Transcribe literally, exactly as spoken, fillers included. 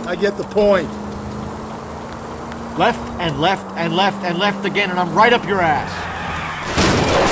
I get the point. Left and left and left and left again, and I'm right up your ass.